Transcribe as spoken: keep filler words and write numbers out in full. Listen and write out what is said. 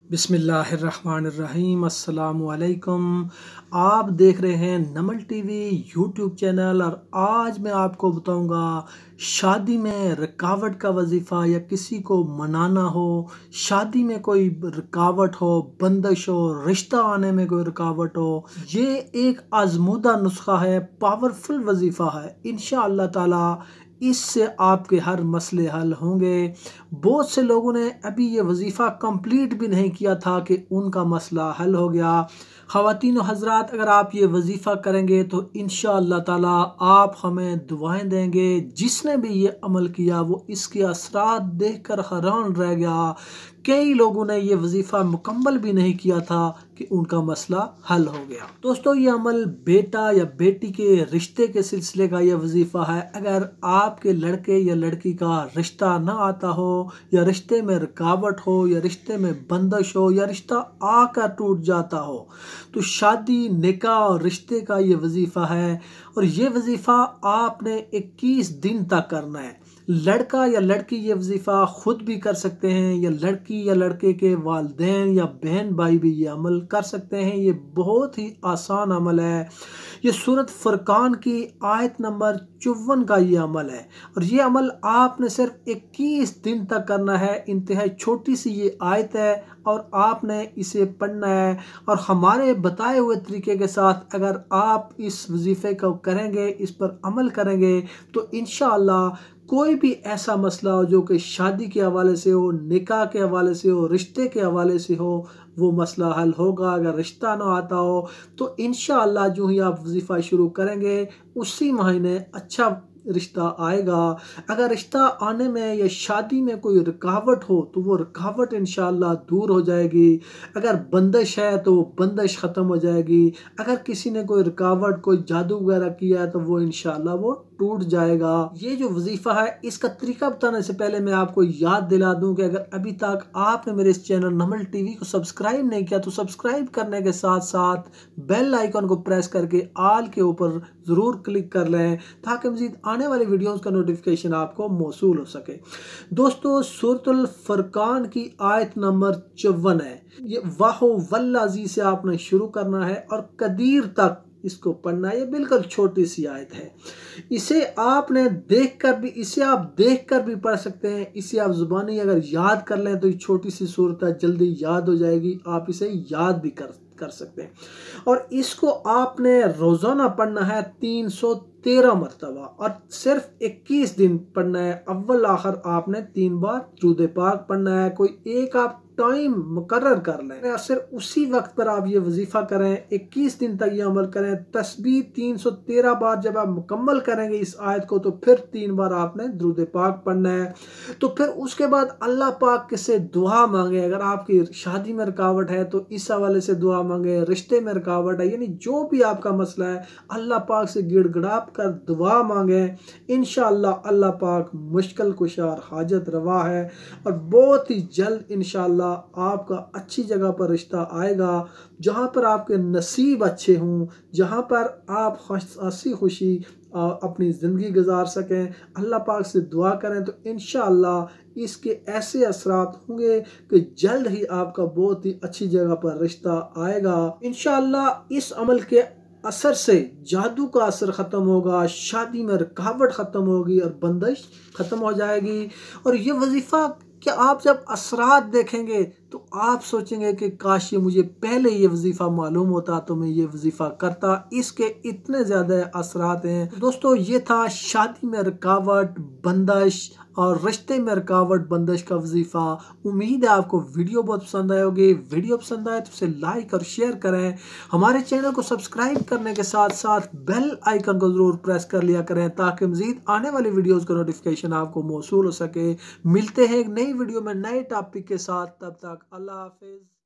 बिस्मिल्लाहिर्रहमानिर्रहीम अस्सलामुअलैकुम। आप देख रहे हैं नमल टीवी यूट्यूब चैनल और आज मैं आपको बताऊंगा शादी में रुकावट का वजीफ़ा या किसी को मनाना हो, शादी में कोई रुकावट हो, बंदिश हो, रिश्ता आने में कोई रुकावट हो, ये एक आजमूदा नुस्खा है, पावरफुल वजीफ़ा है। इंशाअल्लाह ताला इससे आपके हर मसले हल होंगे। बहुत से लोगों ने अभी ये वजीफ़ा कंप्लीट भी नहीं किया था कि उनका मसला हल हो गया। ख़वातीन व हज़रात, अगर आप ये वजीफ़ा करेंगे तो इंशाअल्लाह ताला आप हमें दुआएं देंगे। जिसने भी ये अमल किया वो इसके असरात देखकर हैरान रह गया। कई लोगों ने ये वजीफ़ा मुकम्मल भी नहीं किया था कि उनका मसला हल हो गया। दोस्तों, ये अमल बेटा या बेटी के रिश्ते के सिलसिले का ये वजीफ़ा है। अगर आपके लड़के या लड़की का रिश्ता ना आता हो, या रिश्ते में रुकावट हो, या रिश्ते में बंदिश हो, या रिश्ता आकर टूट जाता हो, तो शादी, निकाह और रिश्ते का ये वजीफ़ा है। और ये वजीफ़ा आपने इक्कीस दिन तक करना है। लड़का या लड़की ये वजीफ़ा खुद भी कर सकते हैं, या लड़की या लड़के के वालिदैन या बहन भाई भी ये अमल कर सकते हैं। ये बहुत ही आसान अमल है। ये सूरत फुरकान की आयत नंबर चौवन का ये अमल है, और ये अमल आपने सिर्फ इक्कीस दिन तक करना है। इंतहाई छोटी सी ये आयत है और आपने इसे पढ़ना है। और हमारे बताए हुए तरीके के साथ अगर आप इस वजीफ़े को करेंगे, इस पर अमल करेंगे, तो इंशाअल्लाह कोई भी ऐसा मसला हो जो कि शादी के हवाले से हो, निकाह के हवाले से हो, रिश्ते के हवाले से हो, वो मसला हल होगा। अगर रिश्ता ना आता हो तो इंशाअल्लाह जो ही आप वजीफ़ा शुरू करेंगे उसी महीने अच्छा रिश्ता आएगा। अगर रिश्ता आने में या शादी में कोई रुकावट हो तो वो रुकावट इंशाअल्लाह दूर हो जाएगी। अगर बंदिश है तो वो बंदिश ख़त्म हो जाएगी। अगर किसी ने कोई रुकावट, कोई जादू वगैरह किया है तो वो इंशाअल्लाह वो टूट जाएगा। ये जो वजीफ़ा है, इसका तरीका बताने से पहले मैं आपको याद दिला दूं कि अगर अभी तक आपने मेरे इस चैनल नमल टीवी को सब्सक्राइब नहीं किया तो सब्सक्राइब करने के साथ साथ बेल आइकन को प्रेस करके आल के ऊपर ज़रूर क्लिक कर लें, ताकि मज़ीद आने वाली वीडियोस का नोटिफिकेशन आपको मौसूल हो सके। दोस्तों, सूरतुल फुरकान की आयत नंबर चौवन है। ये वाहो वल्लाजी से आपने शुरू करना है और कदीर तक इसको पढ़ना है। ये बिल्कुल छोटी सी आयत है। इसे आपने देखकर भी इसे आप देखकर भी पढ़ सकते हैं। इसे आप जुबानी अगर याद कर लें तो ये छोटी सी सूरत है, जल्दी याद हो जाएगी। आप इसे याद भी कर कर सकते हैं। और इसको आपने रोजाना पढ़ना है तीन सौ तेरह मरतबा, और सिर्फ इक्कीस दिन पढ़ना है। अव्वल आखिर आपने तीन बार दुरूद पाक पढ़ना है। कोई एक आप टाइम मुकर्रर कर लें और सिर्फ उसी वक्त पर आप ये वजीफ़ा करें। इक्कीस दिन तक ये अमल करें। तस्बीह तीन सौ तेरह बार जब आप मुकम्मल करेंगे इस आयत को, तो फिर तीन बार आपने दुरूद पाक पढ़ना है। तो फिर उसके बाद अल्लाह पाक से दुआ मांगे। अगर आपकी शादी में रुकावट है तो इस हवाले से दुआ मांगे। रिश्ते में रुकावट है, यानी जो भी आपका मसला है, अल्लाह पाक से गिड़गिड़ा कर दुआ मांगे। इंशाअल्लाह अल्लाह पाक मुश्किल कुशार हाजत रवा है, और बहुत ही जल्द इंशाअल्लाह आपका अच्छी जगह पर रिश्ता आएगा, जहां पर आपके नसीब अच्छे हों, जहां पर आप हंसी खुशी अपनी ज़िंदगी गुजार सकें। अल्लाह पाक से दुआ करें तो इंशाअल्लाह इसके ऐसे असरात होंगे कि जल्द ही आपका बहुत ही अच्छी जगह पर रिश्ता आएगा। इंशाअल्लाह इस अमल के असर से जादू का असर ख़त्म होगा, शादी में रुकावट ख़त्म होगी और बंदिश ख़त्म हो जाएगी। और ये वजीफ़ा कि आप जब असरात देखेंगे तो आप सोचेंगे कि काश ये मुझे पहले ये वजीफ़ा मालूम होता तो मैं ये वजीफ़ा करता। इसके इतने ज़्यादा असरात हैं। दोस्तों, ये था शादी में रुकावट, बंदिश और रिश्ते में रुकावट, बंदिश का वजीफ़ा। उम्मीद है आपको वीडियो बहुत पसंद आए होगी। वीडियो पसंद आए तो उसे लाइक और शेयर करें। हमारे चैनल को सब्सक्राइब करने के साथ साथ बेल आइकन को ज़रूर प्रेस कर लिया करें, ताकि मज़ीद आने वाली वीडियोज़ का नोटिफिकेशन आपको मौसूल हो सके। मिलते हैं एक नई वीडियो में नए टॉपिक के साथ। तब तक अल्लाह हाफिज़।